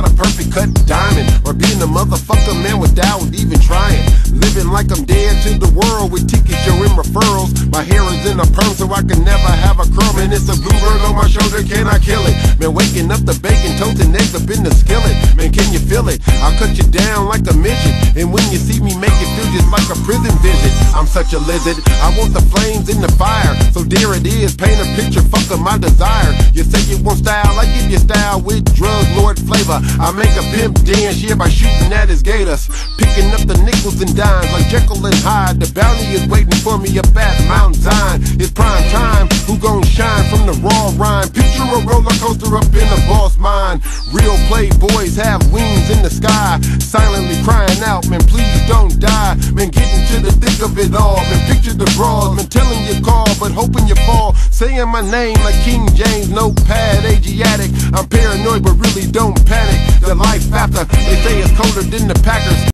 not a perfect cut diamond, or being a motherfucker man without even trying. Living like I'm dead to the world with tickets, yo, and referrals. My hair is in a perm so I can never have a curl. Man, it's a bluebird on my shoulder, can I kill it? Man, waking up the bacon, toasting eggs up in the skillet. Man, can you feel it? I'll cut you down like a midget, and when you see me make it feel just like a prison visit. I'm such a lizard, I want the flames in the fire, so there it is, paint a picture, fuck up my desire. You say you want style, I give you style with drug lord flavor. I make a pimp dance, yeah, by shooting at his gators, picking up the nickels and dimes like Jekyll and Hyde. The bounty is waiting for me up at Mount Zion. It's prime time, who gon' shine from the raw rhyme? Picture a roller coaster up in a boss mind. Real playboys have wings in the sky, silently crying out, man, please don't die. Man, getting to the thick of it all, man, picture the broad, man, telling you call, but hoping you fall. Saying my name like King James, notepad, Asiatic. I'm paranoid, but really don't panic. The life after, they say it's colder than the Packers.